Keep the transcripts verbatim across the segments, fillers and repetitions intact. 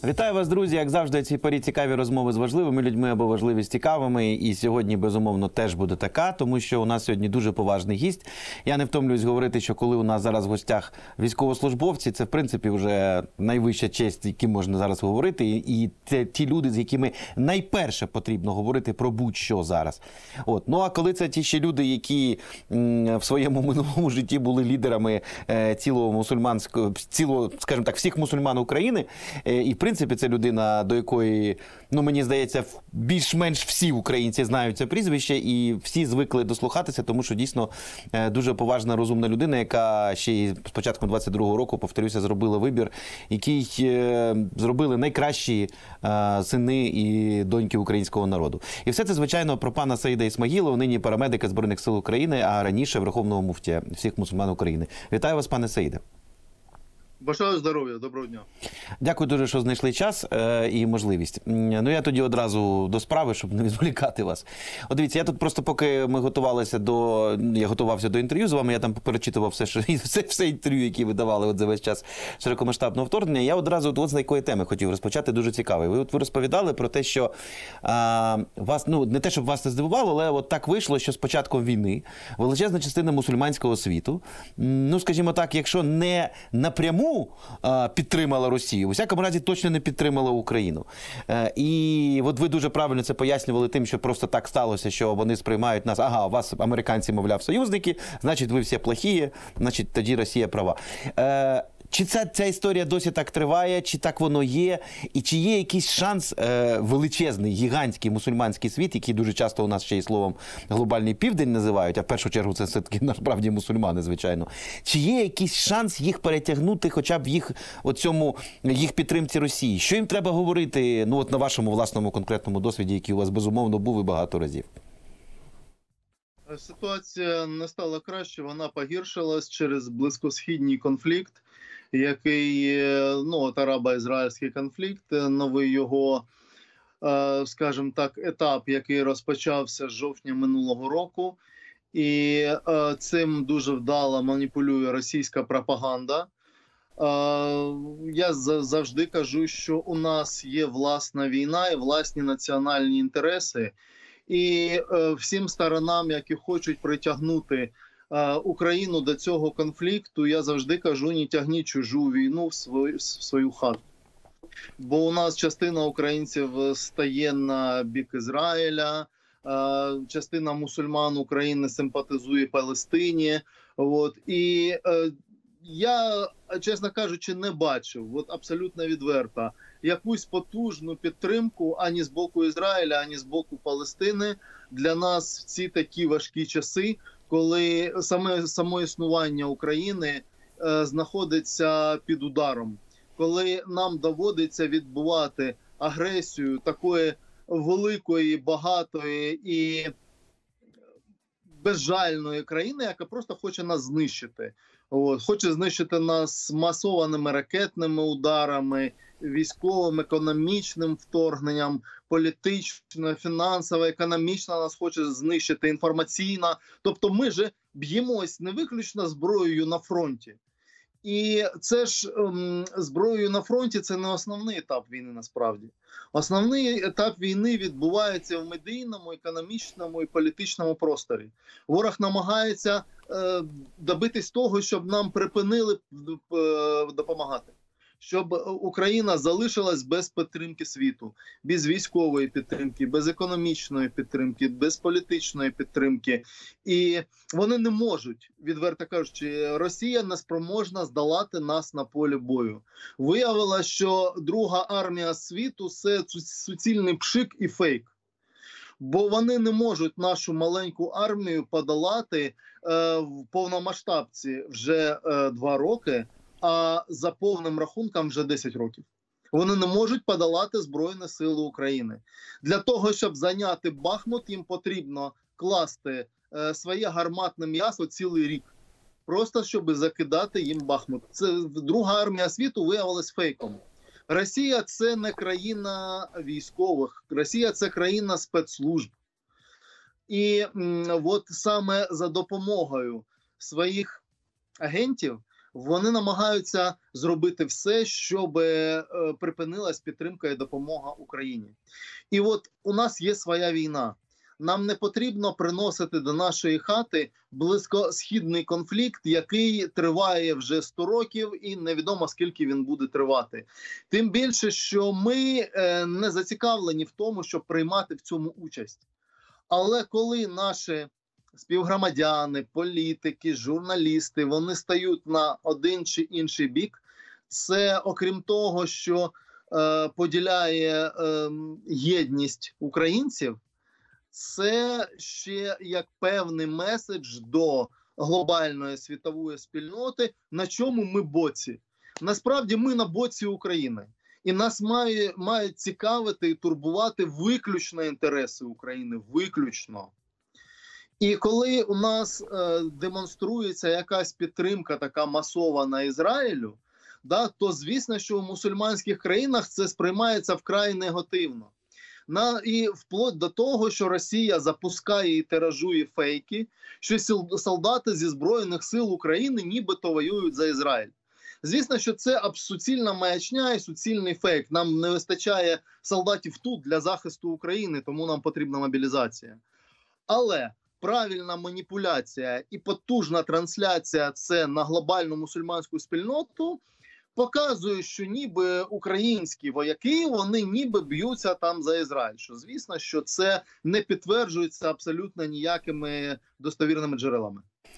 Вітаю вас, друзі! Як завжди, в цій порі цікаві розмови з важливими людьми або важливі з цікавими. І сьогодні, безумовно, теж буде така, тому що у нас сьогодні дуже поважний гість. Я не втомлююсь говорити, що коли у нас зараз в гостях військовослужбовці, це, в принципі, вже найвища честь, яким можна зараз говорити. І це ті люди, з якими найперше потрібно говорити про будь-що зараз. От. Ну, а коли це ті ще люди, які м, в своєму минулому житті були лідерами е, цілого мусульманського, цілого, скажімо так, всіх мусульман України, е, і, в принципі, В принципі, це людина, до якої, ну, мені здається, більш-менш всі українці знають це прізвище і всі звикли дослухатися, тому що дійсно дуже поважна, розумна людина, яка ще й з початку двадцять другого року, повторюся, зробила вибір, який зробили найкращі сини і доньки українського народу. І все це, звичайно, про пана Саїда Ісмагілова, нині парамедика Збройних сил України, а раніше Верховного муфтія всіх мусульман України. Вітаю вас, пане Саїде. Бажаю здоров'я, доброго дня. Дякую дуже, що знайшли час е, і можливість. Ну, я тоді одразу до справи, щоб не відволікати вас. От дивіться, я тут просто, поки ми готувалися до, я готувався до інтерв'ю з вами, я там перечитував все, що, все, все інтерв'ю, які ви давали от за весь час широкомасштабного вторгнення. Я одразу от з якої теми хотів розпочати, дуже цікавий. Ви, от, ви розповідали про те, що а, вас, ну, не те, щоб вас це здивувало, але от так вийшло, що з початком війни величезна частина мусульманського світу, ну, скажімо так, якщо не напряму підтримала Росію, у всякому разі точно не підтримала Україну. І от ви дуже правильно це пояснювали тим, що просто так сталося, що вони сприймають нас, ага, у вас американці, мовляв, союзники, значить ви всі плохі, значить тоді Росія права. Чи ця, ця історія досі так триває, чи так воно є, і чи є якийсь шанс е, величезний, гігантський мусульманський світ, який дуже часто у нас ще й словом глобальний південь називають, а в першу чергу це все-таки насправді мусульмани, звичайно. Чи є якийсь шанс їх перетягнути хоча б в їх, оцьому, їх підтримці Росії? Що їм треба говорити, ну от на вашому власному конкретному досвіді, який у вас безумовно був і багато разів? Ситуація не стала краще, вона погіршилась через близькосхідний конфлікт, який, ну, от арабо-ізраїльський конфлікт, новий його, скажімо так, етап, який розпочався з жовтня минулого року. І цим дуже вдало маніпулює російська пропаганда. Я завжди кажу, що у нас є власна війна і власні національні інтереси. І всім сторонам, які хочуть притягнути Україну до цього конфлікту, я завжди кажу, не тягніть чужу війну в свою, в свою хату. Бо у нас частина українців стає на бік Ізраїля, частина мусульман України симпатизує Палестині. От. І я, чесно кажучи, не бачив, от абсолютно відверто, якусь потужну підтримку ані з боку Ізраїля, ані з боку Палестини для нас в ці такі важкі часи, коли саме само існування України е, знаходиться під ударом, коли нам доводиться відбувати агресію такої великої, багатої і безжальної країни, яка просто хоче нас знищити. От, хоче знищити нас масованими ракетними ударами, військовим, економічним вторгненням, політично, фінансово, економічно нас хоче знищити, інформаційно. Тобто ми же б'ємось не виключно зброєю на фронті. І це ж ем, зброєю на фронті – це не основний етап війни насправді. Основний етап війни відбувається в медійному, економічному і політичному просторі. Ворог намагається е, добитись того, щоб нам припинили е, допомагати. Щоб Україна залишилась без підтримки світу, без військової підтримки, без економічної підтримки, без політичної підтримки. І вони не можуть, відверто кажучи, Росія не спроможна здолати нас на полі бою. Виявилося, що друга армія світу – це суцільний пшик і фейк. Бо вони не можуть нашу маленьку армію подолати е, в повномасштабці вже е, два роки, а за повним рахунком вже десять років. Вони не можуть подолати Збройні Сили України. Для того, щоб зайняти Бахмут, їм потрібно класти е, своє гарматне м'ясо цілий рік. Просто, щоб закидати їм Бахмут. Це друга армія світу виявилась фейком. Росія – це не країна військових. Росія – це країна спецслужб. І м, от саме за допомогою своїх агентів вони намагаються зробити все, щоб е, припинилась підтримка і допомога Україні. І от у нас є своя війна. Нам не потрібно приносити до нашої хати близькосхідний конфлікт, який триває вже сто років і невідомо скільки він буде тривати. Тим більше, що ми е, не зацікавлені в тому, щоб приймати в цьому участь. Але коли наші співгромадяни, політики, журналісти, вони стають на один чи інший бік, це окрім того, що е, поділяє е, єдність українців, це ще як певний меседж до глобальної світової спільноти, на чому ми боці. Насправді ми на боці України. І нас має, мають цікавити і турбувати виключно інтереси України. Виключно. І коли у нас е, демонструється якась підтримка така масована Ізраїлю, да, то звісно, що в мусульманських країнах це сприймається вкрай негативно. На, і вплоть до того, що Росія запускає і тиражує фейки, що солдати зі Збройних сил України нібито воюють за Ізраїль. Звісно, що це суцільна маячня і суцільний фейк. Нам не вистачає солдатів тут для захисту України, тому нам потрібна мобілізація. Але правильна маніпуляція і потужна трансляція це на глобальну мусульманську спільноту показує, що ніби українські вояки, вони ніби б'ються там за Ізраїль. Що, звісно, що це не підтверджується абсолютно ніякими достовірними джерелами.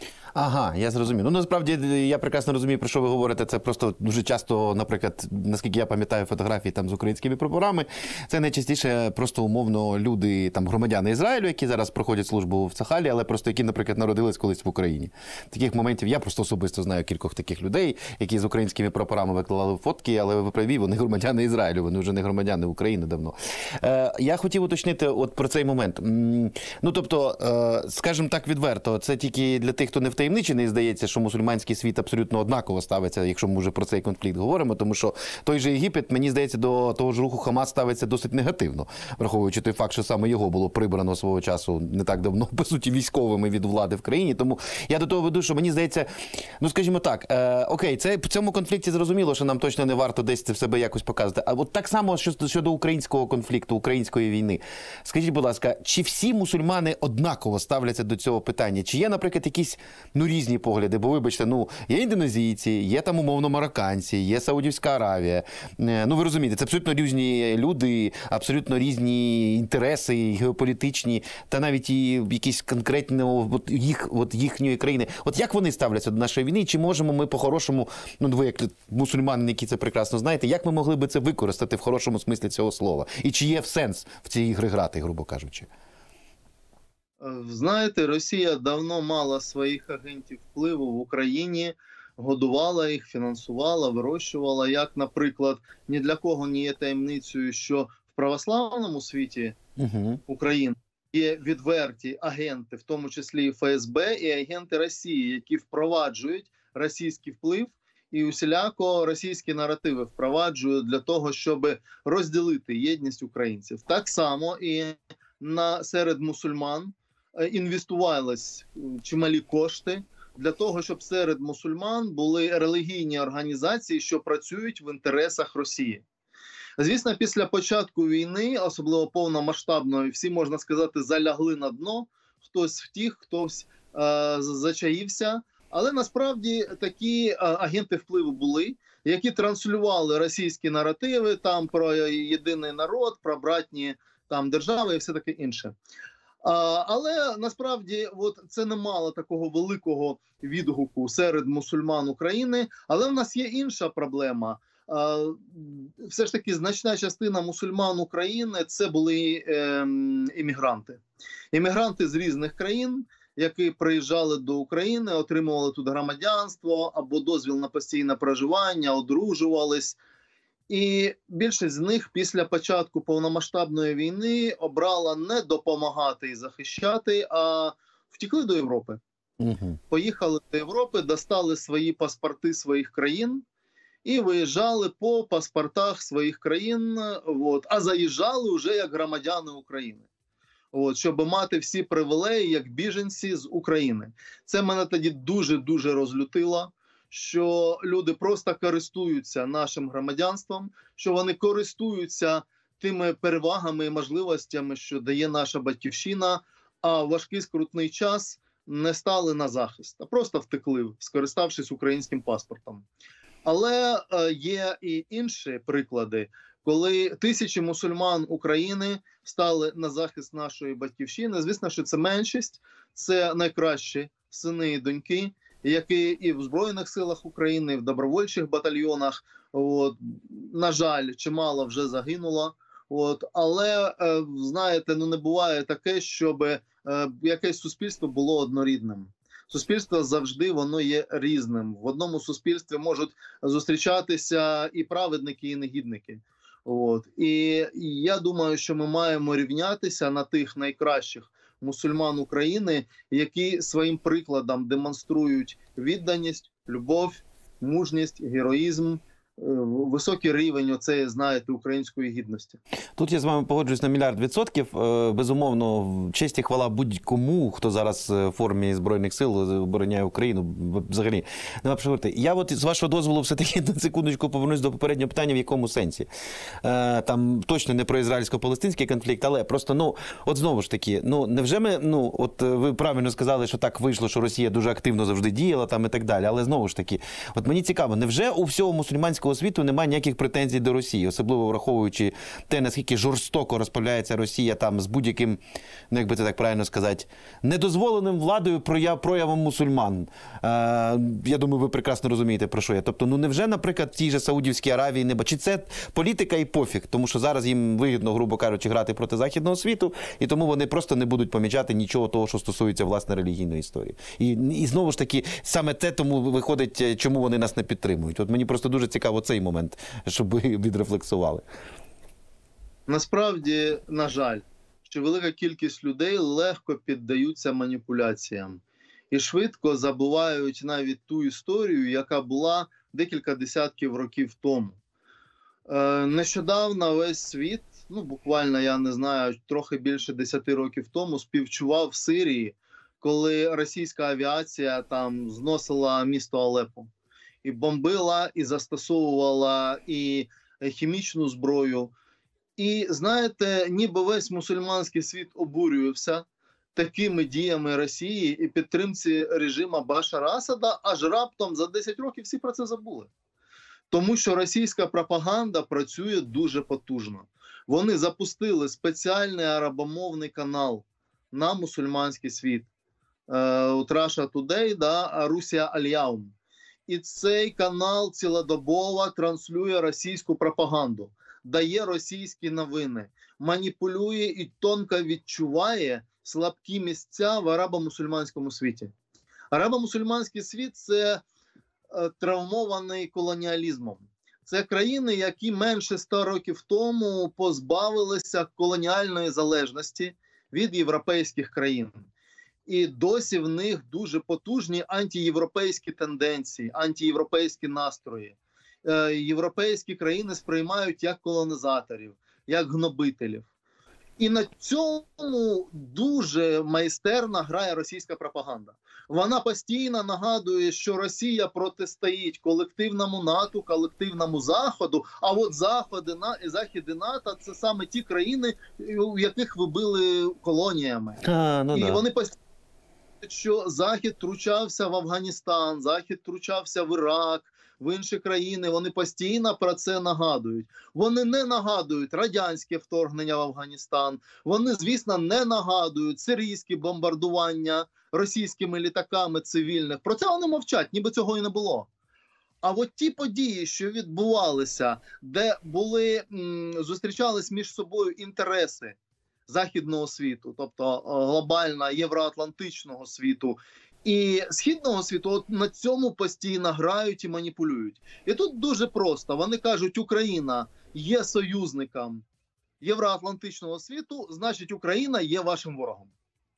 Ага, я зрозумів. Ну, насправді, я прекрасно розумію, про що ви говорите. Це просто дуже часто, наприклад, наскільки я пам'ятаю фотографії там з українськими прапорами, це найчастіше просто умовно люди, там, громадяни Ізраїлю, які зараз проходять службу в Цахалі, але просто які, наприклад, народились колись в Україні. Таких моментів я просто особисто знаю кількох таких людей, які з українськими прапорами викладали фотки, але ви праві, вони громадяни Ізраїлю, вони вже не громадяни України давно. Е, я хотів уточнити от про цей момент. Ну, тобто, е, скажімо так відверто, це тільки для тих, хто не втаємничений, здається, що мусульманський світ абсолютно однаково ставиться, якщо ми вже про цей конфлікт говоримо, тому що той же Єгипет, мені здається, до того ж руху Хамас ставиться досить негативно, враховуючи той факт, що саме його було прибрано свого часу не так давно, по суті, військовими від влади в країні. Тому я до того веду, що мені здається, ну, скажімо так, е, окей, це в цьому конфлікті зрозуміло, що нам точно не варто десь це в себе якось показувати. А от так само щодо, щодо українського конфлікту, української війни. Скажіть, будь ласка, чи всі мусульмани однаково ставляться до цього питання? Чи є, наприклад, якісь, ну, різні погляди? Бо, вибачте, ну, є індонезійці, є там, умовно, марокканці, є Саудівська Аравія. Ну, ви розумієте, це абсолютно різні люди, абсолютно різні інтереси геополітичні, та навіть і якісь конкретні от їх, от їхньої країни. От як вони ставляться до нашої війни? Чи можемо ми по-хорошому, ну, ви як мусульмани, які це прекрасно знаєте, як ми могли би це використати в хорошому смислі цього слова? І чи є сенс в ці ігри грати, грубо кажучи? Знаєте, Росія давно мала своїх агентів впливу в Україні, годувала їх, фінансувала, вирощувала. Як, наприклад, ні для кого не є таємницею, що в православному світі угу. України є відверті агенти, в тому числі і Ф С Б, і агенти Росії, які впроваджують російський вплив і усіляко російські наративи впроваджують для того, щоб розділити єдність українців. Так само і на, серед мусульман інвестувались чималі кошти для того, щоб серед мусульман були релігійні організації, що працюють в інтересах Росії. Звісно, після початку війни, особливо повномасштабної, всі, можна сказати, залягли на дно, хтось втік, хтось е, зачаївся. Але насправді такі е, агенти впливу були, які транслювали російські наративи там про єдиний народ, про братні там держави і все таке інше. Але насправді от, це не мало такого великого відгуку серед мусульман України. Але в нас є інша проблема. Все ж таки значна частина мусульман України – це були е, іммігранти. Іммігранти з різних країн, які приїжджали до України, отримували тут громадянство або дозвіл на постійне проживання, одружувались. І більшість з них після початку повномасштабної війни обрала не допомагати і захищати, а втекли до Європи. Угу. Поїхали до Європи, достали свої паспорти своїх країн і виїжджали по паспортах своїх країн, от, а заїжджали вже як громадяни України. От, щоб мати всі привілеї як біженці з України. Це мене тоді дуже-дуже розлютило, що люди просто користуються нашим громадянством, що вони користуються тими перевагами і можливостями, що дає наша батьківщина, а в важкий скрутний час не стали на захист, а просто втекли, скориставшись українським паспортом. Але е, є і інші приклади, коли тисячі мусульман України стали на захист нашої батьківщини. Звісно, що це меншість, це найкращі сини і доньки, які і в Збройних силах України, і в добровольчих батальйонах, от, на жаль, чимало вже загинуло. От, але, е, знаєте, ну не буває таке, щоб е, якесь суспільство було однорідним. Суспільство завжди воно є різним. В одному суспільстві можуть зустрічатися і праведники, і негідники. От. І я думаю, що ми маємо рівнятися на тих найкращих мусульман України, які своїм прикладом демонструють відданість, любов, мужність, героїзм, високий рівень оцеї, знаєте, української гідності. Тут я з вами погоджуюсь на мільярд відсотків. Безумовно, честь і хвала будь-кому, хто зараз в формі Збройних сил обороняє Україну. Взагалі, нема що говорити. Я от, з вашого дозволу, все-таки на секундочку повернусь до попереднього питання, в якому сенсі. Там точно не про ізраїльсько-палестинський конфлікт, але просто, ну, от знову ж таки, ну, невже ми, ну, от ви правильно сказали, що так вийшло, що Росія дуже активно завжди діяла там і так далі, але знову ж таки, от мені цікаво, невже у всього мусульманського світу немає ніяких претензій до Росії, особливо враховуючи те, наскільки жорстоко розправляється Росія там з будь-яким, ну як би це так правильно сказати, недозволеним владою прояв, проявом мусульман. Е, я думаю, ви прекрасно розумієте, про що я. Тобто, ну невже, наприклад, в тій же Саудівській Аравії не бачить? Чи це політика і пофіг, тому що зараз їм вигідно, грубо кажучи, грати проти західного світу, і тому вони просто не будуть помічати нічого того, що стосується власне релігійної історії. І, і знову ж таки, саме те тому виходить, чому вони нас не підтримують. От мені просто дуже цікаво цей момент, щоб ви відрефлексували. Насправді, на жаль, що велика кількість людей легко піддаються маніпуляціям і швидко забувають навіть ту історію, яка була декілька десятків років тому. Е, нещодавно весь світ, ну буквально, я не знаю, трохи більше десяти років тому співчував в Сирії, коли російська авіація там зносила місто Алеппо. І бомбила, і застосовувала і хімічну зброю. І, знаєте, ніби весь мусульманський світ обурювався такими діями Росії і підтримці режиму Башара Асада, аж раптом за десять років всі про це забули. Тому що російська пропаганда працює дуже потужно. Вони запустили спеціальний арабомовний канал на мусульманський світ. От Russia Today, да, Русія Аль-Яум. І цей канал цілодобово транслює російську пропаганду, дає російські новини, маніпулює і тонко відчуває слабкі місця в арабо-мусульманському світі. Арабо-мусульманський світ – це е, травмований колоніалізмом. Це країни, які менше ста років тому позбавилися колоніальної залежності від європейських країн. І досі в них дуже потужні антиєвропейські тенденції, антиєвропейські настрої. Е, європейські країни сприймають як колонізаторів, як гнобителів. І на цьому дуже майстерно грає російська пропаганда. Вона постійно нагадує, що Росія протистоїть колективному НАТО, колективному Заходу, а от Заходи, Західи НАТО – це саме ті країни, у яких ви били колоніями. А, ну і да. вони постійно, що Захід втручався в Афганістан, Захід втручався в Ірак, в інші країни, вони постійно про це нагадують. Вони не нагадують радянське вторгнення в Афганістан, вони, звісно, не нагадують сирійські бомбардування російськими літаками цивільних. Про це вони мовчать, ніби цього і не було. А от ті події, що відбувалися, де були, м, зустрічались між собою інтереси західного світу, тобто глобально євроатлантичного світу, і східного світу, от на цьому постійно грають і маніпулюють. І тут дуже просто. Вони кажуть, Україна є союзником євроатлантичного світу, значить Україна є вашим ворогом.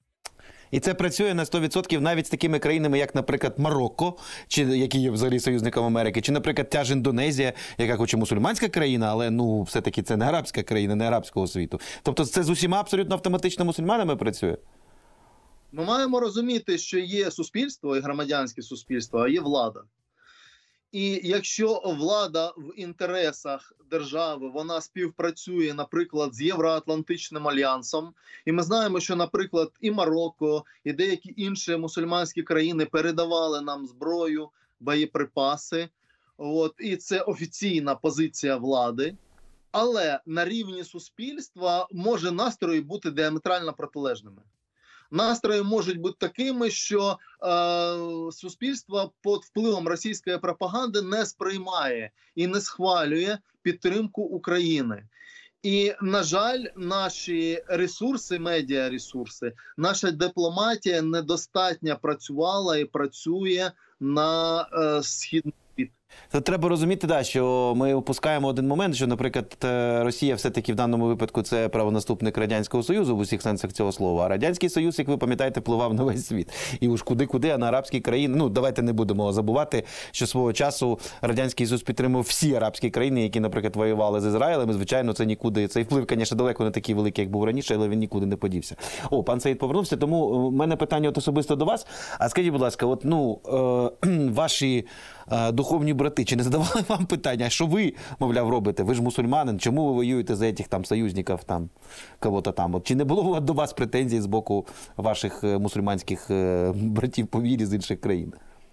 І це працює на сто відсотків навіть з такими країнами, як, наприклад, Марокко, чи, які є взагалі союзником Америки, чи, наприклад, та ж Індонезія, яка хоч і мусульманська країна, але, ну, все-таки це не арабська країна, не арабського світу. Тобто це з усіма абсолютно автоматично мусульманами працює? Ми маємо розуміти, що є суспільство і громадянське суспільство, а є влада. І якщо влада в інтересах держави, вона співпрацює, наприклад, з Євроатлантичним альянсом, і ми знаємо, що, наприклад, і Марокко, і деякі інші мусульманські країни передавали нам зброю, боєприпаси, от, і це офіційна позиція влади, але на рівні суспільства може настрої бути діаметрально протилежними. Настрої можуть бути такими, що е, суспільство під впливом російської пропаганди не сприймає і не схвалює підтримку України. І, на жаль, наші ресурси, медіаресурси, наша дипломатія недостатньо працювала і працює на е, східний світ. Це треба розуміти, да, що ми опускаємо один момент, що, наприклад, Росія все-таки в даному випадку це правонаступник Радянського Союзу в усіх сенсах цього слова. А Радянський Союз, як ви пам'ятаєте, впливав на весь світ. І уж куди-куди, а на арабські країни. Ну, давайте не будемо забувати, що свого часу Радянський Союз підтримував всі арабські країни, які, наприклад, воювали з Ізраїлем. І, звичайно, це нікуди, цей вплив, звісно, далеко не такий великий, як був раніше, але він нікуди не подівся. О, пан Саїд повернувся, тому в мене питання от особисто до вас. А скажіть, будь ласка, от, ну, е, ваші е, духовні брати, чи не задавали вам питання, що ви, мовляв, робите? Ви ж мусульманин, чому ви воюєте за цих там союзників, там, кого-то там? От, чи не було до вас претензій з боку ваших мусульманських братів по вірі з інших країн?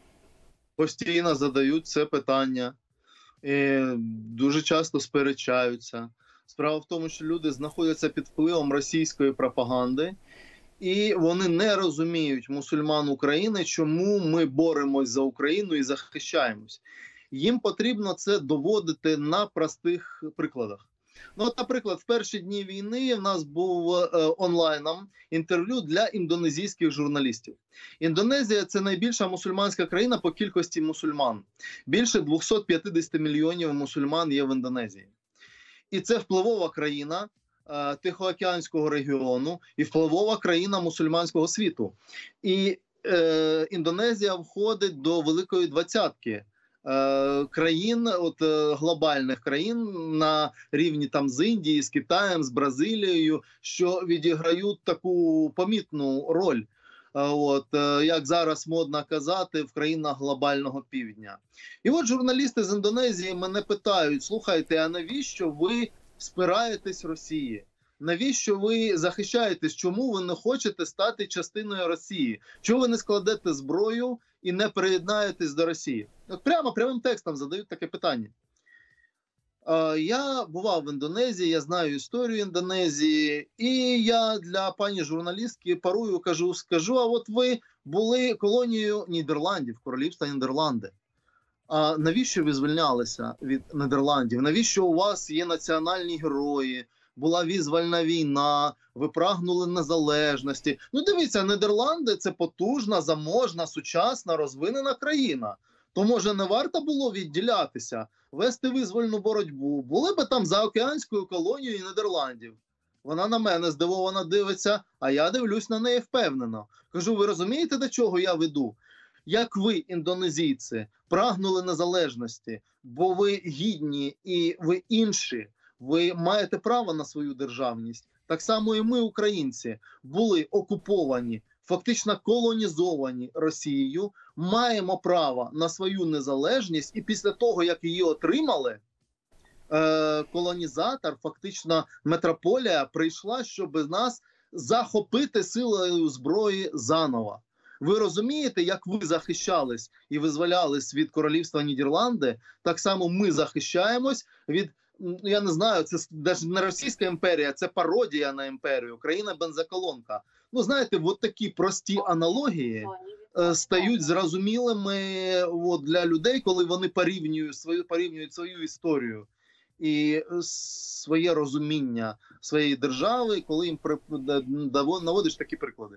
Постійно задають це питання. І дуже часто сперечаються. Справа в тому, що люди знаходяться під впливом російської пропаганди, і вони не розуміють, мусульман України, чому ми боремось за Україну і захищаємось. Їм потрібно це доводити на простих прикладах. Ну, от, наприклад, в перші дні війни в нас був е, онлайном інтерв'ю для індонезійських журналістів. Індонезія – це найбільша мусульманська країна по кількості мусульман. Більше двісті п'ятдесят мільйонів мусульман є в Індонезії. І це впливова країна е, Тихоокеанського регіону і впливова країна мусульманського світу. І е, Індонезія входить до Великої Двадцятки країн, от глобальних країн на рівні там з Індії, з Китаєм, з Бразилією, що відіграють таку помітну роль, от, як зараз модно казати, в країнах глобального півдня. І от журналісти з Індонезії мене питають: слухайте, а навіщо ви спираєтесь Росії? Навіщо ви захищаєтесь? Чому ви не хочете стати частиною Росії? Чому ви не складете зброю і не приєднаєтесь до Росії? От прямо прямим текстом задають таке питання. Е, я бував в Індонезії, я знаю історію Індонезії, і я для пані журналістки парую, кажу, скажу, а от ви були колонією Нідерландів, королівства Нідерланди. А навіщо ви звільнялися від Нідерландів? Навіщо у вас є національні герої? Була визвольна війна, ви прагнули незалежності. Ну, дивіться, Нідерланди – це потужна, заможна, сучасна, розвинена країна. То, може, не варто було відділятися, вести визвольну боротьбу? Були би там заокеанською колонією Нідерландів. Вона на мене здивовано дивиться, а я дивлюсь на неї впевнено. Кажу, ви розумієте, до чого я веду? Як ви, індонезійці, прагнули незалежності, бо ви гідні і ви інші, ви маєте право на свою державність. Так само і ми, українці, були окуповані, фактично колонізовані Росією, маємо право на свою незалежність, і після того, як її отримали, е- колонізатор, фактично метрополія, прийшла, щоб нас захопити силою зброї заново. Ви розумієте, як ви захищались і визволялись від королівства Нідерланди, так само ми захищаємось від, я не знаю, це навіть не Російська імперія, це пародія на імперію, країна-бензоколонка. Ну, знаєте, от такі прості аналогії е, стають зрозумілими от, для людей, коли вони порівнюють свою, порівнюють свою історію і своє розуміння своєї держави, коли їм при, наводиш такі приклади.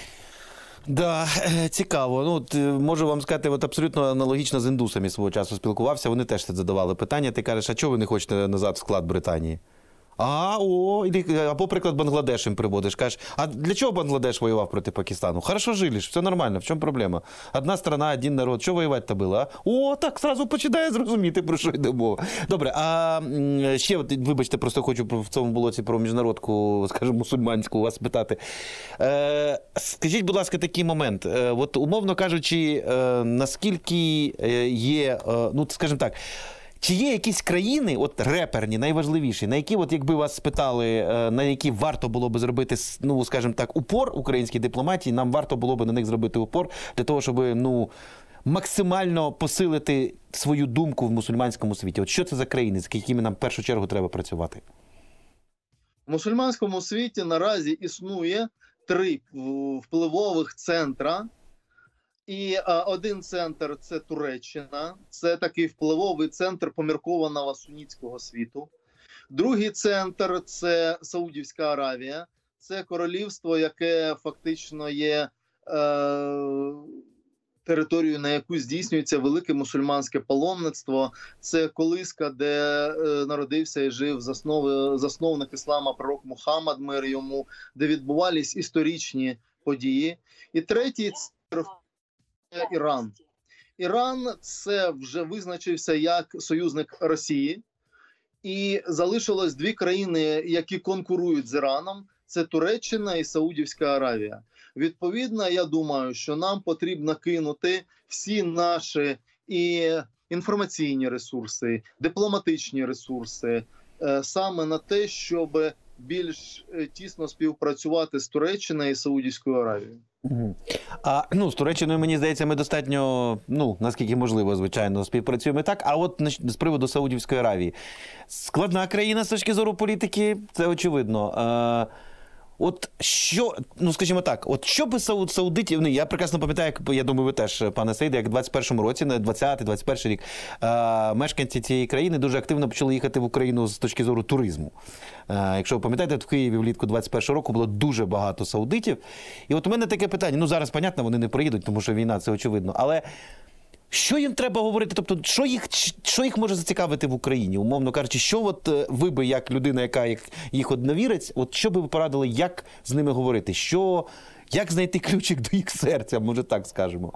Да, цікаво. Ну, от, можу вам сказати, от абсолютно аналогічно з індусами свого часу спілкувався. Вони теж задавали питання. Ти кажеш, а чого ви не хочете назад в склад Британії? А, о, і- або приклад Бангладеш їм приводиш. Кажеш, а для чого Бангладеш воював проти Пакистану? Хорошо жили ж, все нормально, в чому проблема? Одна страна, один народ, що воювати-то було, а? О, так, зразу починає зрозуміти, про що йде мова. Добре, а м, ще, от, вибачте, просто хочу про- в цьому блоці про міжнародку, скажімо, мусульманську вас питати. Е, скажіть, будь ласка, такий момент. Е, от, умовно кажучи, е, наскільки е, є, е, ну, скажімо так, чи є якісь країни, от реперні, найважливіші, на які, от якби вас спитали, е, на які варто було би зробити, с- ну, скажімо так, упор українській дипломатії, нам варто було би на них зробити упор для того, щоб, ну, максимально посилити свою думку в мусульманському світі? От що це за країни, з якими нам в першу чергу треба працювати? В мусульманському світі наразі існує три в- впливових центра. І а, один центр – це Туреччина, це такий впливовий центр поміркованого сунітського світу. Другий центр – це Саудівська Аравія, це королівство, яке фактично є е, територією, на яку здійснюється велике мусульманське паломництво. Це колиска, де е, народився і жив заснови, засновник іслама пророк Мухаммад, мир йому, де відбувались історичні події. І третій центр – Іран. Іран це вже визначився як союзник Росії, і залишилось дві країни, які конкурують з Іраном. Це Туреччина і Саудівська Аравія. Відповідно, я думаю, що нам потрібно кинути всі наші і інформаційні ресурси, дипломатичні ресурси е, саме на те, щоб більш е, тісно співпрацювати з Туреччиною і Саудівською Аравією. Мгм. А, ну, з Туреччиною, мені здається, ми достатньо, ну, наскільки можливо, звичайно, співпрацюємо і так. А от на- з приводу Саудівської Аравії. Складна країна з точки зору політики, це очевидно. А, от що, ну, скажімо так, от що би сауд, саудитів, ну, я прекрасно пам'ятаю, як, я думаю, ви теж, пане Саїде, як в двадцять першому році, на двадцятий двадцять перший рік, а, мешканці цієї країни дуже активно почали їхати в Україну з точки зору туризму. А, якщо ви пам'ятаєте, в Києві влітку двадцять першого року було дуже багато саудитів. І от у мене таке питання, ну зараз, понятно, вони не приїдуть, тому що війна, це очевидно, але що їм треба говорити? Тобто, що їх, що їх може зацікавити в Україні? Умовно кажучи, що от е, ви би, як людина, яка їх, їх одновірець, от що би ви порадили, як з ними говорити? Що, як знайти ключик до їх серця, може так скажемо?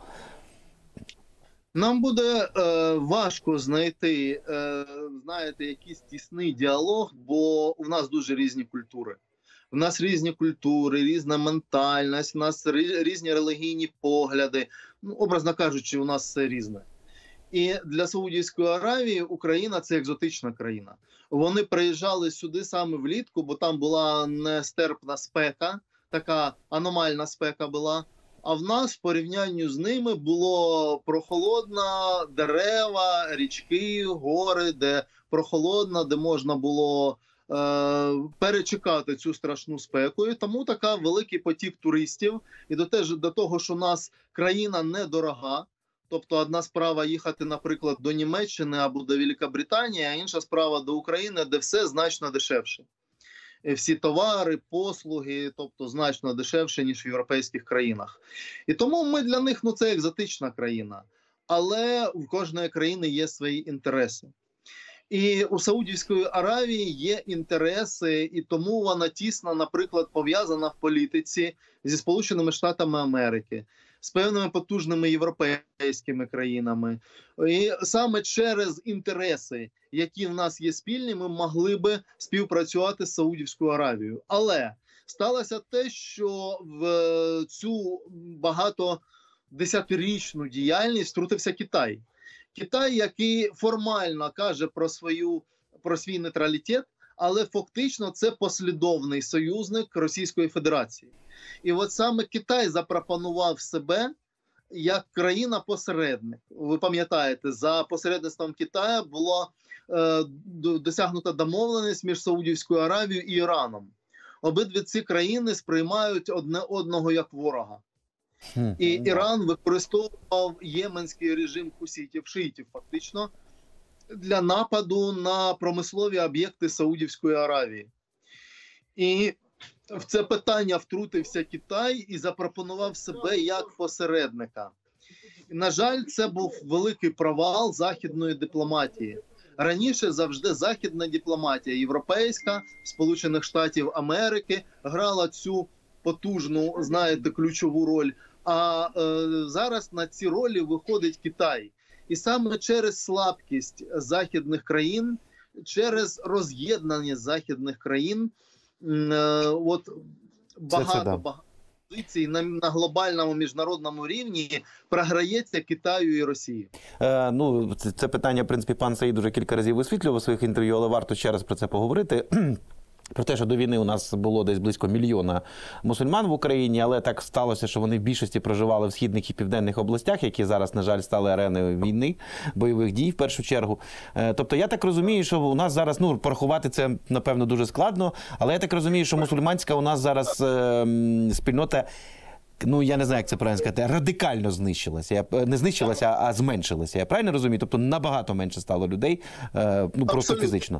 Нам буде е, важко знайти, е, знаєте, якийсь тісний діалог, бо у нас дуже різні культури. У нас різні культури, різна ментальність, у нас рі- різні релігійні погляди. Ну, образно кажучи, у нас все різне. І для Саудівської Аравії Україна – це екзотична країна. Вони приїжджали сюди саме влітку, бо там була нестерпна спека, така аномальна спека була. А в нас в порівнянні з ними було прохолодно, дерева, річки, гори, де прохолодно, де можна було е, перечекати цю страшну спеку. І тому така великий потік туристів. І до, теж, до того, що у нас країна недорога. Тобто одна справа їхати, наприклад, до Німеччини або до Великобританії, а інша справа до України, де все значно дешевше. Всі товари, послуги, тобто значно дешевше, ніж в європейських країнах. І тому ми для них, ну, це екзотична країна. Але в кожної країни є свої інтереси. І у Саудівської Аравії є інтереси, і тому вона тісно, наприклад, пов'язана в політиці зі Сполученими Штатами Америки, з певними потужними європейськими країнами. І саме через інтереси, які в нас є спільні, ми могли би співпрацювати з Саудівською Аравією. Але сталося те, що в цю багатодесятирічну діяльність втрутився Китай. Китай, який формально каже про свою, про свій нейтралітет, але фактично це послідовний союзник Російської Федерації. І от саме Китай запропонував себе як країна-посередник. Ви пам'ятаєте, за посередництвом Китаю була е, досягнута домовленість між Саудівською Аравією і Іраном. Обидві ці країни сприймають одне одного як ворога. І Іран використовував єменський режим хуситів, шиїтів фактично, для нападу на промислові об'єкти Саудівської Аравії. І в це питання втрутився Китай і запропонував себе як посередника. На жаль, це був великий провал західної дипломатії. Раніше завжди західна дипломатія, європейська, Сполучених Штатів Америки грала цю потужну, знаєте, ключову роль. А е, зараз на ці ролі виходить Китай. І саме через слабкість західних країн, через роз'єднання західних країн, е, от багато, да. багато позицій на, на глобальному міжнародному рівні програється Китаю і Росії. Е, ну, це, це питання, в принципі, пан Саїд уже кілька разів висвітлював у своїх інтерв'ю, але варто ще раз про це поговорити. Про те, що до війни у нас було десь близько мільйона мусульман в Україні, але так сталося, що вони в більшості проживали в східних і південних областях, які зараз, на жаль, стали ареною війни, бойових дій в першу чергу. Тобто я так розумію, що у нас зараз, ну, порахувати це, напевно, дуже складно, але я так розумію, що мусульманська у нас зараз е, спільнота, ну, я не знаю, як це правильно сказати, радикально знищилася. Не знищилася, а зменшилася. Я правильно розумію? Тобто набагато менше стало людей, е, ну, просто Абсолютно. фізично.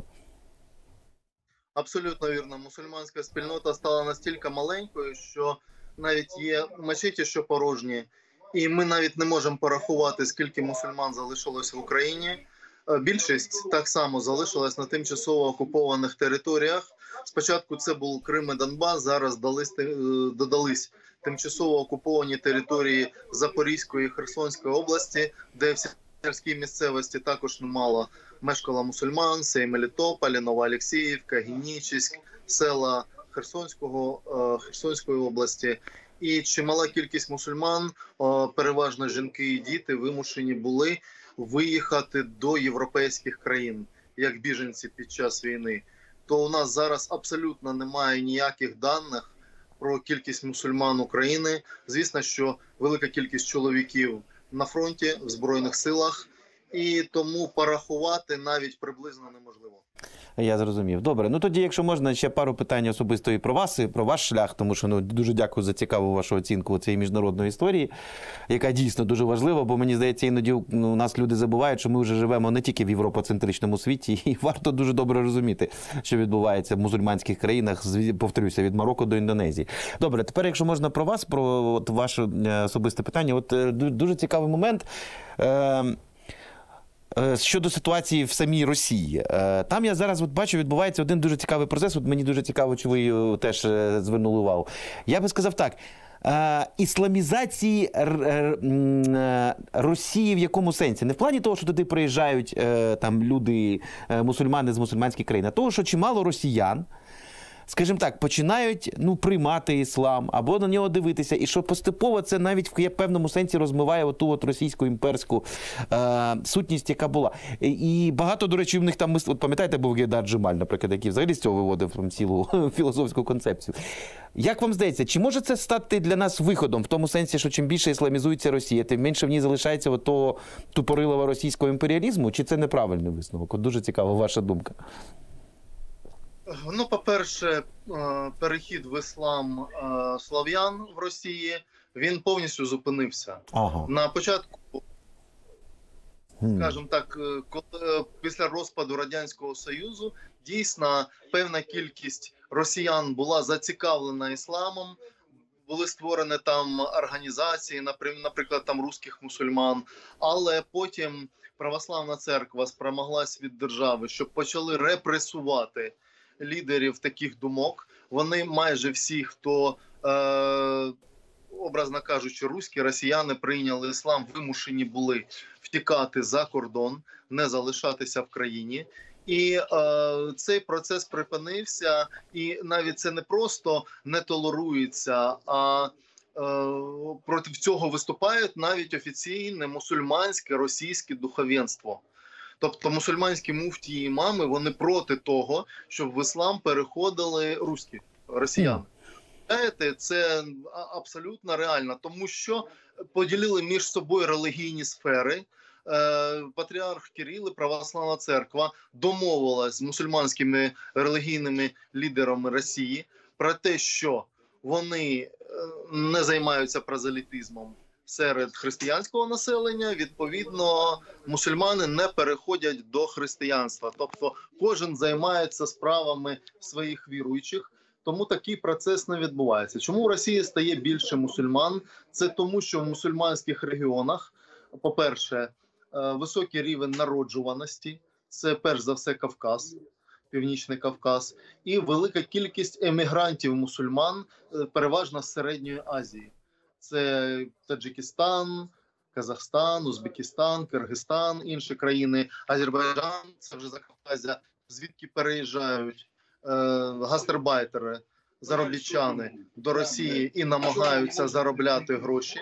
Абсолютно вірно. Мусульманська спільнота стала настільки маленькою, що навіть є мечеті, що порожні. І ми навіть не можемо порахувати, скільки мусульман залишилось в Україні. Більшість так само залишилась на тимчасово окупованих територіях. Спочатку це був Крим і Донбас, зараз дались, додались тимчасово окуповані території Запорізької і Херсонської області, де в сільській місцевості також немало мешкало мусульман, це і Мелітополь, Новоолексіївка, Генічеськ, села Херсонського, Херсонської області. І чимала кількість мусульман, переважно жінки і діти, вимушені були виїхати до європейських країн, як біженці під час війни. То у нас зараз абсолютно немає ніяких даних про кількість мусульман України. Звісно, що велика кількість чоловіків на фронті, в Збройних силах, і тому порахувати навіть приблизно неможливо. Я зрозумів. Добре, ну тоді, якщо можна, ще пару питань особисто і про вас, і про ваш шлях, тому що, ну, дуже дякую за цікаву вашу оцінку цієї міжнародної історії, яка дійсно дуже важлива, бо мені здається, іноді, ну, у нас люди забувають, що ми вже живемо не тільки в європоцентричному світі, і варто дуже добре розуміти, що відбувається в мусульманських країнах, повторюся, від Марокко до Індонезії. Добре, тепер, якщо можна про вас, про от, ваше особисте питання, от дуже цікавий момент. Е Щодо ситуації в самій Росії. Там я зараз от бачу, відбувається один дуже цікавий процес. От мені дуже цікаво, чи ви теж звернули увагу. Я би сказав так. Ісламізації Росії в якому сенсі? Не в плані того, що туди приїжджають там люди, мусульмани з мусульманських країн, а того, що чимало росіян, скажімо так, починають, ну, приймати іслам або на нього дивитися, і що поступово це навіть в певному сенсі розмиває оту от російську імперську е, сутність, яка була. І багато, до речі, в них там, от пам'ятаєте, був Гейдар Джемаль, наприклад, який взагалі з цього виводив там цілу філософську концепцію. Як вам здається, чи може це стати для нас виходом в тому сенсі, що чим більше ісламізується Росія, тим менше в ній залишається отого тупорилого російського імперіалізму, чи це неправильний висновок? От дуже цікава ваша думка. Ну, по-перше, перехід в іслам слов'ян в Росії, він повністю зупинився. Ага. На початку, скажімо так, коли, після розпаду Радянського Союзу, дійсно, певна кількість росіян була зацікавлена ісламом, були створені там організації, наприклад, там русських мусульман, але потім православна церква спромоглась від держави, щоб почали репресувати лідерів таких думок. Вони майже всі, хто, е, образно кажучи, руські, росіяни прийняли іслам, вимушені були втікати за кордон, не залишатися в країні. І е, цей процес припинився, і навіть це не просто не толерується, а е, проти цього виступають навіть офіційне мусульманське російське духовенство. Тобто мусульманські муфті і імами, вони проти того, щоб в іслам переходили руські, росіяни. Знаєте, це абсолютно реально, тому що поділили між собою релігійні сфери. Патріарх Кирил і Православна церква домовилась з мусульманськими релігійними лідерами Росії про те, що вони не займаються прозелітизмом серед християнського населення, відповідно, мусульмани не переходять до християнства. Тобто кожен займається справами своїх віруючих, тому такий процес не відбувається. Чому в Росії стає більше мусульман? Це тому, що в мусульманських регіонах, по-перше, високий рівень народжуваності. це перш за все Кавказ, Північний Кавказ, і велика кількість емігрантів-мусульман, переважно з Середньої Азії. Це Таджикистан, Казахстан, Узбекистан, Киргизстан, інші країни, Азербайджан, це вже Закавказя, звідки переїжджають е, гастарбайтери, заробітчани до Росії і намагаються заробляти гроші.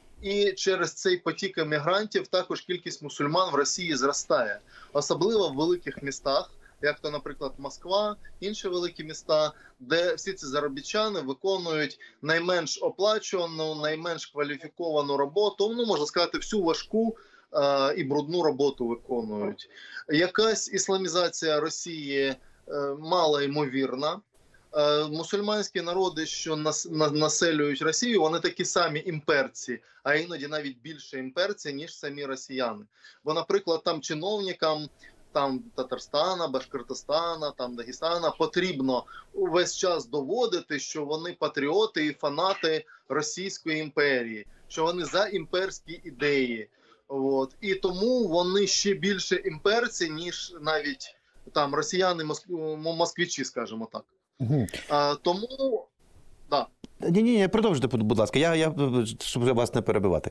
І через цей потік емігрантів також кількість мусульман в Росії зростає. Особливо в великих містах, як то, наприклад, Москва, інші великі міста, де всі ці заробітчани виконують найменш оплачувану, найменш кваліфіковану роботу, ну, можна сказати, всю важку е, і брудну роботу виконують. Якась ісламізація Росії е, мало ймовірна. Е, мусульманські народи, що нас, на, населюють Росію, вони такі самі імперці, а іноді навіть більше імперці, ніж самі росіяни. Бо, наприклад, там чиновникам там Татарстана, Башкортостана, там Дагестана потрібно увесь час доводити, що вони патріоти і фанати Російської імперії, що вони за імперські ідеї. От. І тому вони ще більше імперці, ніж навіть там росіяни, москвичі, скажімо так. Угу. А, тому, да. Ні-ні, продовжуйте, будь ласка, я, я, щоб вас не перебивати.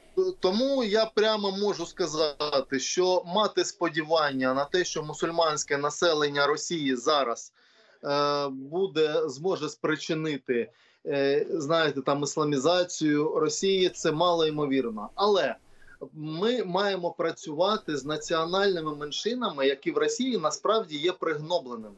Тому я прямо можу сказати, що мати сподівання на те, що мусульманське населення Росії зараз е, буде, зможе спричинити, е, знаєте, там ісламізацію Росії, це мало ймовірно. Але ми маємо працювати з національними меншинами, які в Росії насправді є пригнобленими.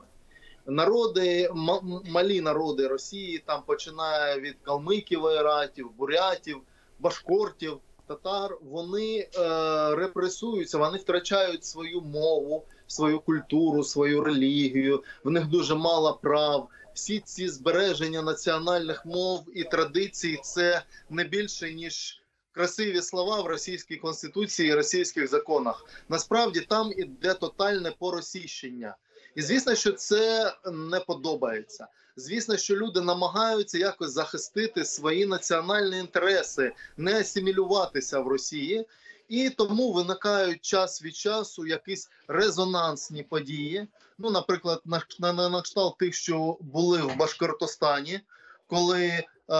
Народи, малі народи Росії, там починає від калмиків, айратів, бурятів, башкортів, татар, вони е, репресуються, вони втрачають свою мову, свою культуру, свою релігію, в них дуже мало прав. Всі ці збереження національних мов і традицій – це не більше, ніж красиві слова в російській конституції і російських законах. Насправді там іде тотальне поросійщення. І звісно, що це не подобається. Звісно, що люди намагаються якось захистити свої національні інтереси, не асимілюватися в Росії. І тому виникають час від часу якісь резонансні події. Ну, наприклад, на, на, на, на кшталт тих, що були в Башкортостані, коли е,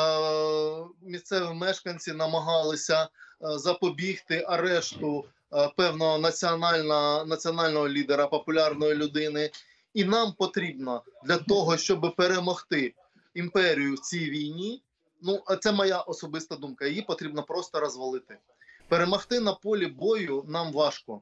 місцеві мешканці намагалися е, запобігти арешту е, певного національного, національного лідера, популярної людини. І нам потрібно для того, щоб перемогти імперію в цій війні, ну, це моя особиста думка, її потрібно просто розвалити. Перемогти на полі бою нам важко.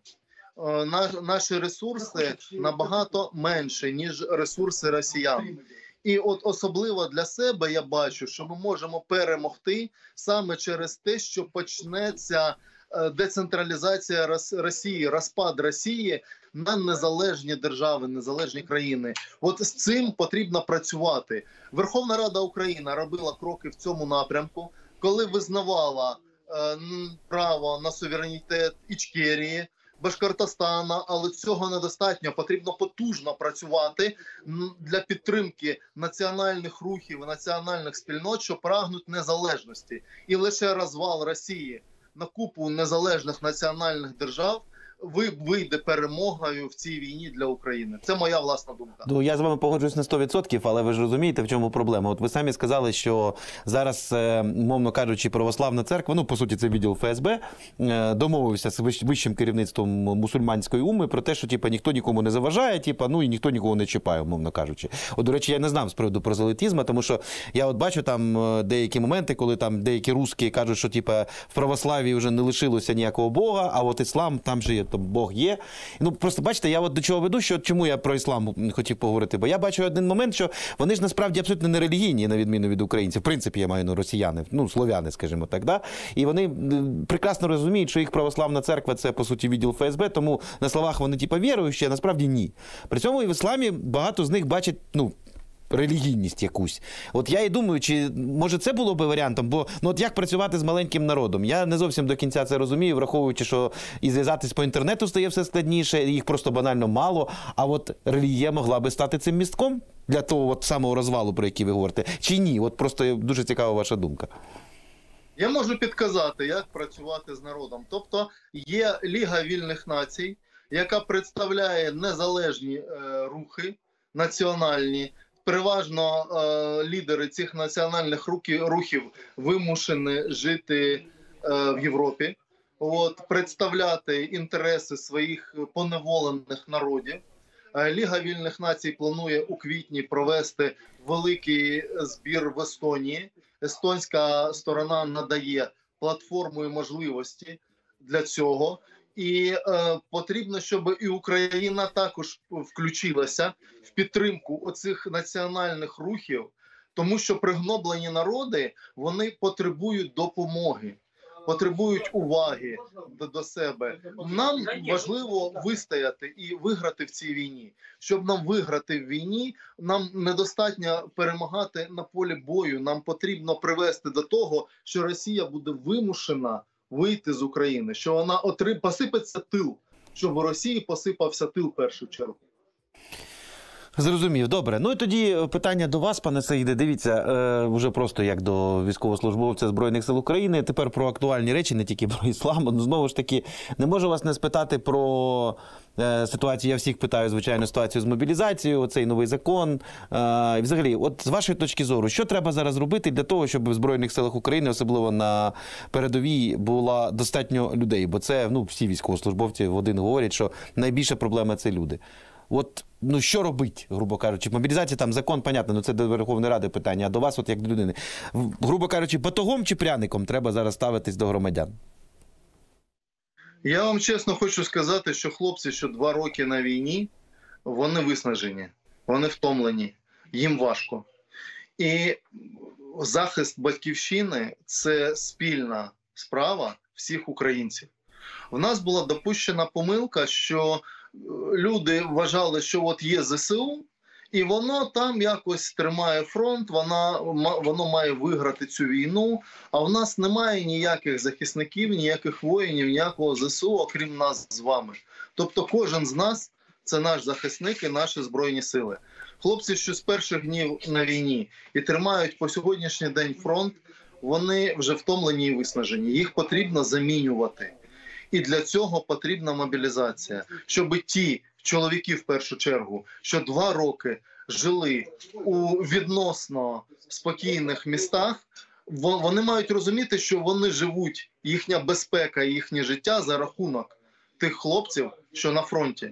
Наші ресурси набагато менше, ніж ресурси росіян. І от особливо для себе я бачу, що ми можемо перемогти саме через те, що почнеться децентралізація Росії, розпад Росії на незалежні держави, незалежні країни. От з цим потрібно працювати. Верховна Рада України робила кроки в цьому напрямку, коли визнавала е, право на суверенітет Ічкерії, Башкортостана, але цього недостатньо. Потрібно потужно працювати для підтримки національних рухів і національних спільнот, що прагнуть незалежності. І лише розвал Росії на купу незалежних національних держав вийде перемогою в цій війні для України. Це моя власна думка. Ну, я з вами погоджуюсь на сто відсотків, але ви ж розумієте, в чому проблема. От ви самі сказали, що зараз, мовно кажучи, православна церква, ну, по суті, це відділ Ф С Б, домовився з вищим керівництвом мусульманської уми про те, що, типа, ніхто нікому не заважає, типа, ну, і ніхто нікого не чіпає, мовно кажучи. От, до речі, я не знав з приводу прозелітизму, тому що я от бачу там деякі моменти, коли там деякі русські кажуть, що, типа, в православії вже не лишилося ніякого Бога, а от іслам, там же є, там Бог є. Ну, просто бачите, я от до чого веду, що чому я про іслам хотів поговорити, бо я бачу один момент, що вони ж насправді абсолютно не релігійні, на відміну від українців. В принципі, я маю на росіяни, ну, слов'яни, скажімо так, да? І вони прекрасно розуміють, що їх православна церква – це, по суті, відділ Ф С Б, тому на словах вони, типа, віруючі, а насправді ні. При цьому і в ісламі багато з них бачать, ну, релігійність якусь. От я і думаю, чи може це було би варіантом, бо ну от як працювати з маленьким народом? Я не зовсім до кінця це розумію, враховуючи, що і зв'язатись по інтернету стає все складніше, їх просто банально мало, а от релігія могла би стати цим містком для того от самого розвалу, про який ви говорите, чи ні? От просто дуже цікава ваша думка. Я можу підказати, як працювати з народом. Тобто є Ліга вільних націй, яка представляє незалежні е, рухи національні. Переважно е, лідери цих національних рухів, рухів вимушені жити е, в Європі, от, представляти інтереси своїх поневолених народів. Е, Ліга вільних націй планує у квітні провести великий збір в Естонії. Естонська сторона надає платформу і можливості для цього. І е, потрібно, щоб і Україна також включилася в підтримку оцих національних рухів, тому що пригноблені народи, вони потребують допомоги, потребують уваги до, до себе. Нам важливо вистояти і виграти в цій війні. Щоб нам виграти в війні, нам недостатньо перемагати на полі бою. Нам потрібно привести до того, що Росія буде вимушена вийти з України, що вона отрим... посипеться тил, щоб у Росії посипався тил в першу чергу. Зрозумів, добре. Ну і тоді питання до вас, пане Саїде. Дивіться, е, вже просто як до військовослужбовця Збройних сил України, тепер про актуальні речі, не тільки про іслам. Ну, знову ж таки, не можу вас не спитати про е, ситуацію, я всіх питаю, звичайно, ситуацію з мобілізацією, оцей новий закон. Е, і взагалі, от з вашої точки зору, що треба зараз робити для того, щоб в Збройних силах України, особливо на передовій, була достатньо людей? Бо це, ну, всі військовослужбовці в один говорять, що найбільша проблема – це люди. От, ну, що робить, грубо кажучи? Мобілізація, там, закон, понятно, ну, це до Верховної Ради питання, а до вас, от як до людини. Грубо кажучи, батогом чи пряником треба зараз ставитись до громадян? Я вам чесно хочу сказати, що хлопці, що два роки на війні, вони виснажені, вони втомлені, їм важко. І захист батьківщини – це спільна справа всіх українців. У нас була допущена помилка, що люди вважали, що от є зе се у, і воно там якось тримає фронт, вона, воно має виграти цю війну, а в нас немає ніяких захисників, ніяких воїнів, ніякого зе се у, окрім нас з вами. Тобто кожен з нас – це наш захисник і наші Збройні сили. Хлопці, що з перших днів на війні і тримають по сьогоднішній день фронт, вони вже втомлені і виснажені. Їх потрібно замінювати. І для цього потрібна мобілізація, щоб ті чоловіки, в першу чергу, що два роки жили у відносно спокійних містах, вони мають розуміти, що вони живуть, їхня безпека і їхнє життя за рахунок тих хлопців, що на фронті.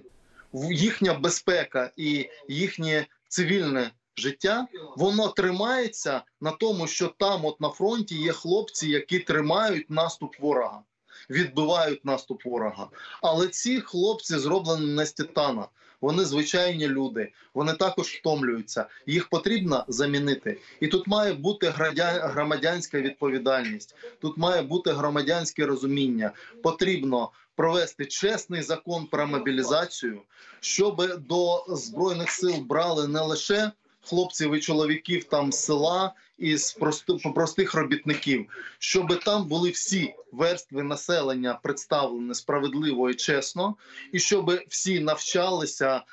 Їхня безпека і їхнє цивільне життя, воно тримається на тому, що там от на фронті є хлопці, які тримають наступ ворога. Відбивають наступ ворога. Але ці хлопці зроблені не з титана. Вони звичайні люди. Вони також втомлюються. Їх потрібно замінити. І тут має бути громадянська відповідальність. Тут має бути громадянське розуміння. Потрібно провести чесний закон про мобілізацію, щоб до Збройних сил брали не лише хлопців і чоловіків там з села і з простих, простих робітників, щоб там були всі верстви населення представлені справедливо і чесно, і щоб всі навчалися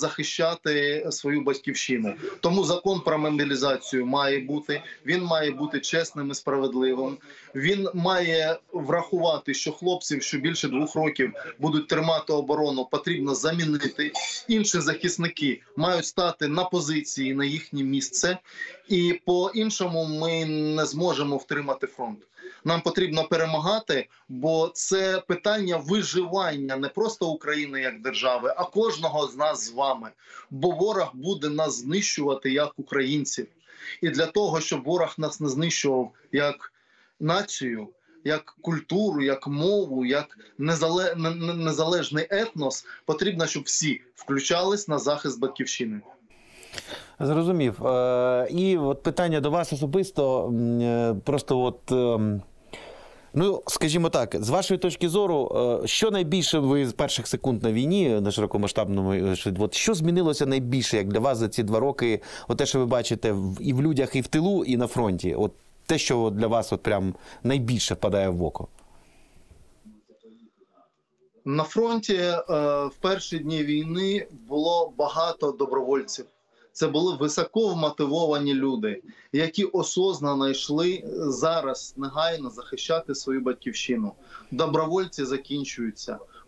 захищати свою батьківщину. Тому закон про мобілізацію має бути, він має бути чесним і справедливим. Він має врахувати, що хлопців, що більше двох років будуть тримати оборону, потрібно замінити. Інші захисники мають стати на позиції, на їхнє місце. І по-іншому ми не зможемо втримати фронт. Нам потрібно перемагати, бо це питання виживання не просто України як держави, а кожного з нас з вами. Бо ворог буде нас знищувати як українців. І для того, щоб ворог нас не знищував як націю, як культуру, як мову, як незалежний етнос, потрібно, щоб всі включались на захист батьківщини. Зрозумів. І от питання до вас особисто, просто от, ну, скажімо так, з вашої точки зору, що найбільше ви з перших секунд на війні, на широкомасштабному, от що змінилося найбільше, як для вас за ці два роки, от те, що ви бачите і в людях, і в тилу, і на фронті, от те, що для вас от прям найбільше впадає в око? На фронті в перші дні війни було багато добровольців. Це були високо вмотивовані люди, які осознано йшли зараз негайно захищати свою батьківщину. Добровольці закінчуються.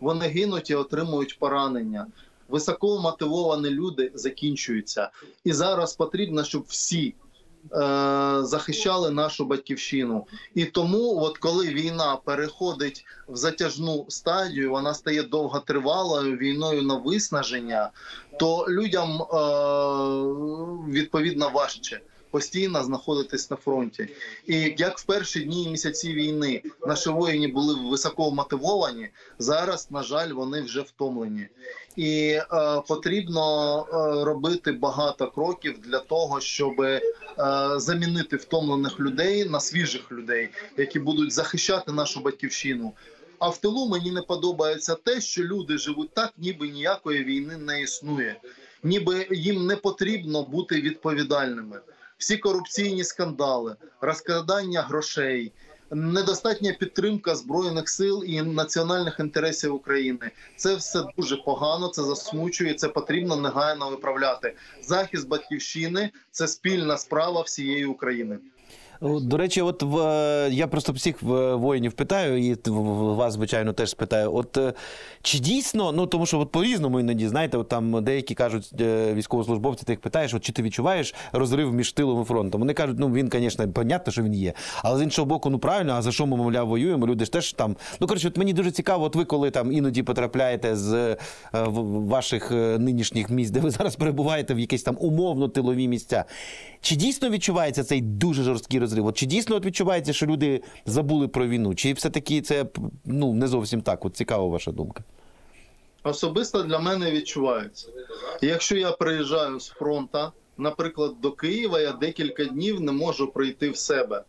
вони гинуть і отримують поранення. Високо мотивовані люди закінчуються. І зараз потрібно, щоб всі захищали нашу батьківщину. І тому, от коли війна переходить в затяжну стадію, вона стає довготривалою, війною на виснаження, то людям е відповідно важче постійно знаходитись на фронті. І як в перші дні і місяці війни наші воїни були високо мотивовані, зараз, на жаль, вони вже втомлені. І е, потрібно е, робити багато кроків для того, щоб е, замінити втомлених людей на свіжих людей, які будуть захищати нашу батьківщину. А в тилу мені не подобається те, що люди живуть так, ніби ніякої війни не існує. Ніби їм не потрібно бути відповідальними. Всі корупційні скандали, розкрадання грошей, недостатня підтримка Збройних сил і національних інтересів України. Це все дуже погано, це засмучує, це потрібно негайно виправляти. Захист батьківщини – це спільна справа всієї України. До речі, от в, я просто всіх воїнів питаю, і вас, звичайно, теж спитаю. От чи дійсно, ну тому що от по-різному іноді, знаєте, от там деякі кажуть, військовослужбовці, ти їх питаєш, от чи ти відчуваєш розрив між тилом і фронтом? Вони кажуть, ну він, звісно, понятно, що він є, але з іншого боку, ну правильно, а за що ми, мовляв, воюємо? Люди ж теж там, ну коротше, от мені дуже цікаво, от ви коли там іноді потрапляєте з ваших нинішніх місць, де ви зараз перебуваєте в якісь там умовно тилові місця, чи дійсно відчувається цей дуже жорсткий розрив? От чи дійсно от відчувається, що люди забули про війну? Чи все-таки це ну, не зовсім так? От цікава ваша думка. Особисто для мене відчувається. Якщо я приїжджаю з фронту, наприклад, до Києва, я декілька днів не можу прийти в себе.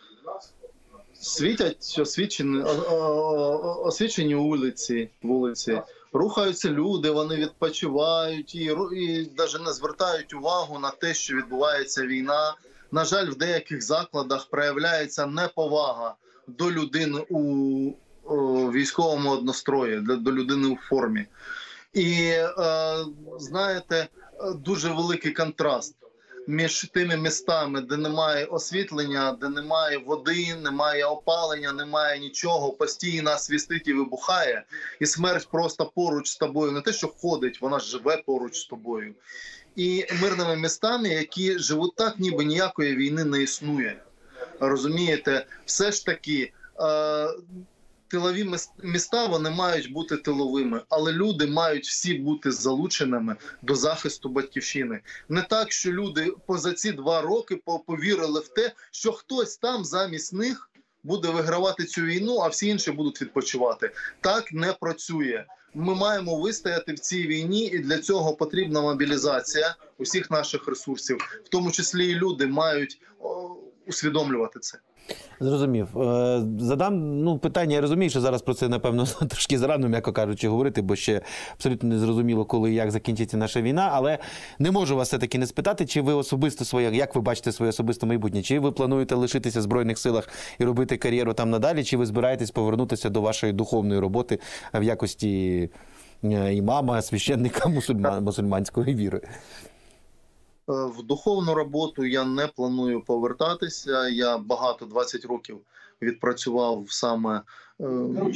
Світять освічені, освічені вулиці, вулиці, рухаються люди, вони відпочивають і, і навіть не звертають увагу на те, що відбувається війна. На жаль, в деяких закладах проявляється неповага до людини у, у військовому однострої, до людини у формі. І, е, знаєте, дуже великий контраст між тими містами, де немає освітлення, де немає води, немає опалення, немає нічого, постійно свистить і вибухає, і смерть просто поруч з тобою, не те, що ходить, вона живе поруч з тобою. І мирними містами, які живуть так, ніби ніякої війни не існує. Розумієте? Все ж таки, е, тилові міста, вони мають бути тиловими, але люди мають всі бути залученими до захисту батьківщини. Не так, що люди поза ці два роки повірили в те, що хтось там замість них буде вигравати цю війну, а всі інші будуть відпочивати. Так не працює. Ми маємо вистояти в цій війні, і для цього потрібна мобілізація усіх наших ресурсів. В тому числі і люди мають о, усвідомлювати це. Зрозумів. Задам ну, питання, я розумію, що зараз про це, напевно, трошки зарано, м'яко кажучи, говорити, бо ще абсолютно не зрозуміло, коли і як закінчиться наша війна, але не можу вас все-таки не спитати, чи ви особисто своє, як ви бачите своє особисте майбутнє, чи ви плануєте лишитися в Збройних силах і робити кар'єру там надалі, чи ви збираєтесь повернутися до вашої духовної роботи в якості імама, священника мусульман, мусульманської віри? В духовну роботу я не планую повертатися. Я багато, двадцять років відпрацював саме е,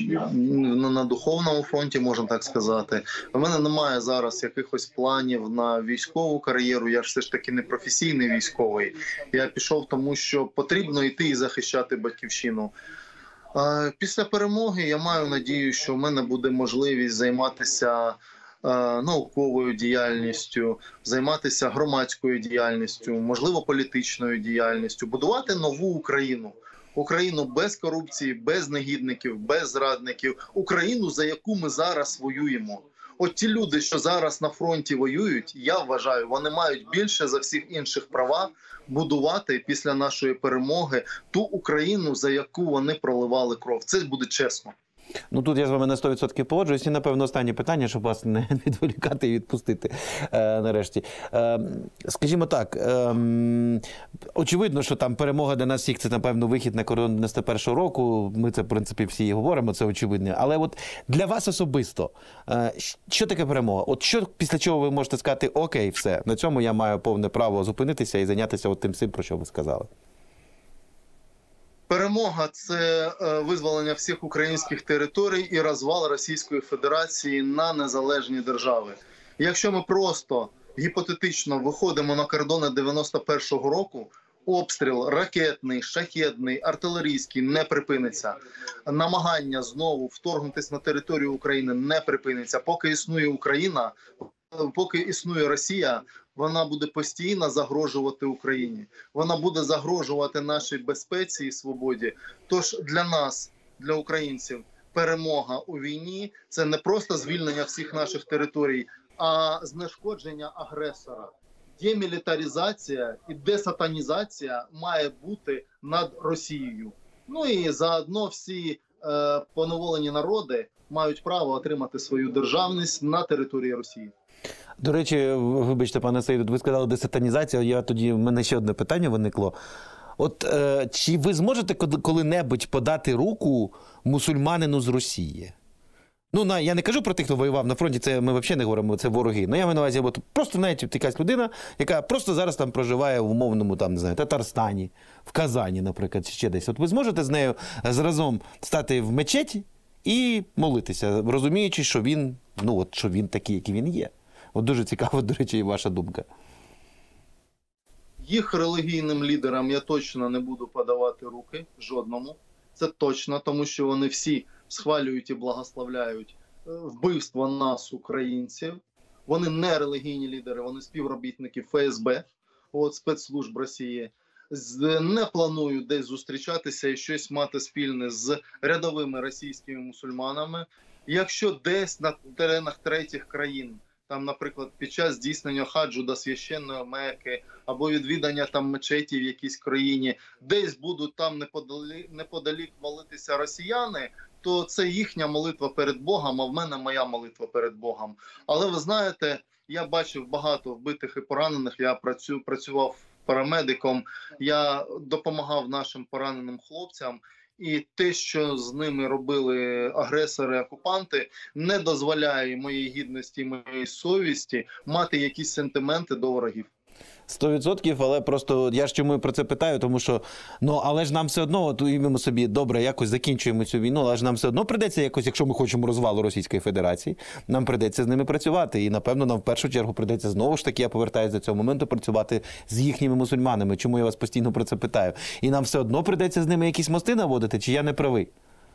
на духовному фронті, можна так сказати. У мене немає зараз якихось планів на військову кар'єру. Я ж все ж таки не професійний військовий. Я пішов тому, що потрібно йти і захищати батьківщину. Е, після перемоги я маю надію, що в мене буде можливість займатися науковою діяльністю, займатися громадською діяльністю, можливо, політичною діяльністю, будувати нову Україну. Україну без корупції, без негідників, без зрадників. Україну, за яку ми зараз воюємо. От ті люди, що зараз на фронті воюють, я вважаю, вони мають більше за всіх інших права будувати після нашої перемоги ту Україну, за яку вони проливали кров. Це буде чесно. Ну, тут я з вами на сто відсотків погоджуюсь. І, напевно, останнє питання, щоб вас не відволікати і відпустити е, нарешті. Е, скажімо так, е, очевидно, що там перемога для нас всіх – це, напевно, вихід на кордон дев'яносто першого року. Ми це, в принципі, всі говоримо, це очевидно. Але от для вас особисто, е, що таке перемога? От що, після чого ви можете сказати, окей, все, на цьому я маю повне право зупинитися і зайнятися от тим всім, про що ви сказали? Перемога – це визволення всіх українських територій і розвал Російської Федерації на незалежні держави. Якщо ми просто гіпотетично виходимо на кордони дев'яносто першого року, обстріл ракетний, шахедний, артилерійський не припиниться. Намагання знову вторгнутися на територію України не припиниться. Поки існує Україна, поки існує Росія, вона буде постійно загрожувати Україні. Вона буде загрожувати нашій безпеці і свободі. Тож для нас, для українців, перемога у війні – це не просто звільнення всіх наших територій, а знешкодження агресора. Демілітаризація і десатанізація має бути над Росією. Ну і заодно всі е, поневолені народи мають право отримати свою державність на території Росії. До речі, вибачте, пане Саїду, ви сказали десатанізація, я тоді, в мене ще одне питання виникло. От е, чи ви зможете коли-небудь подати руку мусульманину з Росії? Ну, на, я не кажу про тих, хто воював на фронті, це ми взагалі не говоримо, це вороги. Ну, я маю на увазі, от, просто навіть якась людина, яка просто зараз там проживає в умовному, там, не знаю, Татарстані, в Казані, наприклад, чи ще десь. От ви зможете з нею зразом стати в мечеті і молитися, розуміючи, що він, ну, от, що він такий, який він є. От дуже цікаво, до речі, і ваша думка. Їх релігійним лідерам я точно не буду подавати руки, жодному. Це точно, тому що вони всі схвалюють і благословляють вбивство нас, українців. Вони не релігійні лідери, вони співробітники Ф С Б, от, спецслужб Росії. Не планують десь зустрічатися і щось мати спільне з рядовими російськими мусульманами. Якщо десь на теренах третіх країн, там, наприклад, під час здійснення хаджу до священної Мекки або відвідання там мечеті в якійсь країні, десь будуть там неподалік, неподалік молитися росіяни, то це їхня молитва перед Богом, а в мене моя молитва перед Богом. Але ви знаєте, я бачив багато вбитих і поранених, я працю, працював парамедиком, я допомагав нашим пораненим хлопцям. І те, що з ними робили агресори-окупанти, не дозволяє моїй гідності, моїй совісті мати якісь сентименти до ворогів. Сто відсотків, але просто я ж чому про це питаю, тому що, ну, але ж нам все одно, от уявимо собі, добре, якось закінчуємо цю війну, але ж нам все одно прийдеться якось, якщо ми хочемо розвалу Російської Федерації, нам прийдеться з ними працювати. І, напевно, нам в першу чергу прийдеться знову ж таки, я повертаюся до цього моменту, працювати з їхніми мусульманами. Чому я вас постійно про це питаю? І нам все одно прийдеться з ними якісь мости наводити, чи я не правий?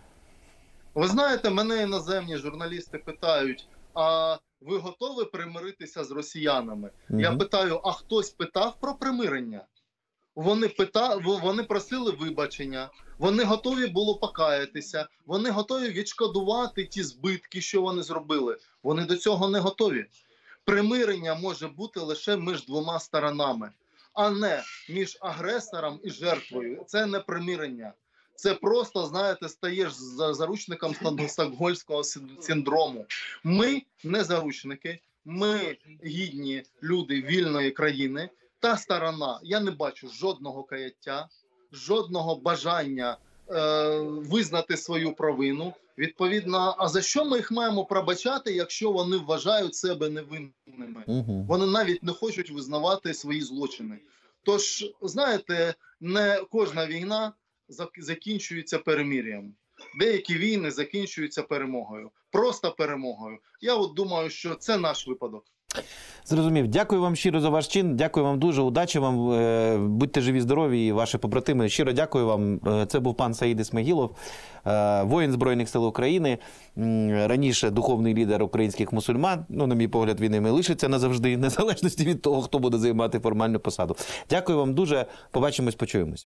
Ви знаєте, мене іноземні журналісти питають, а ви готові примиритися з росіянами? Mm-hmm. Я питаю, а хтось питав про примирення? Вони, пита... вони просили вибачення, вони готові було покаятися, вони готові відшкодувати ті збитки, що вони зробили. Вони до цього не готові. Примирення може бути лише між двома сторонами, а не між агресором і жертвою. Це не примирення. Це просто, знаєте, стаєш заручником стокгольмського синдрому. Ми не заручники, ми гідні люди вільної країни. Та сторона, я не бачу жодного каяття, жодного бажання е, визнати свою провину. Відповідно, а за що ми їх маємо пробачати, якщо вони вважають себе невинними? Угу. Вони навіть не хочуть визнавати свої злочини. Тож, знаєте, не кожна війна закінчується перемир'ям. Деякі війни закінчуються перемогою. Просто перемогою. Я от думаю, що це наш випадок. Зрозумів. Дякую вам щиро за ваш чин. Дякую вам дуже. Удачі вам. Будьте живі, здорові і ваші побратими. Щиро дякую вам. Це був пан Саїд Ісмагілов, воїн Збройних сил України, раніше духовний лідер українських мусульман. Ну, на мій погляд, він ними лишиться назавжди, незалежності від того, хто буде займати формальну посаду. Дякую вам дуже. Побачимось, почуємось.